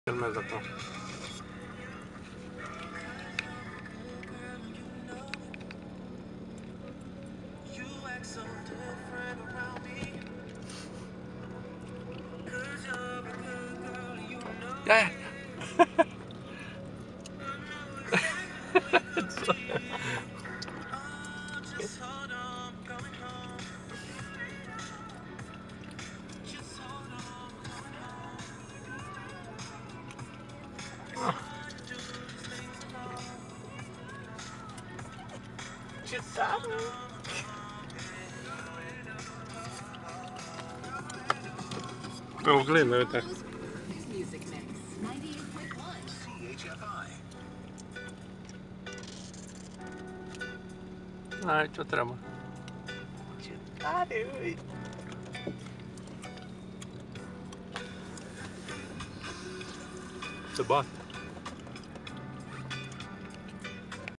El mes de acá. Ya. Oh, glömmer vet Music Mix 98.1 CHFI. Nej, čo treba. To bot.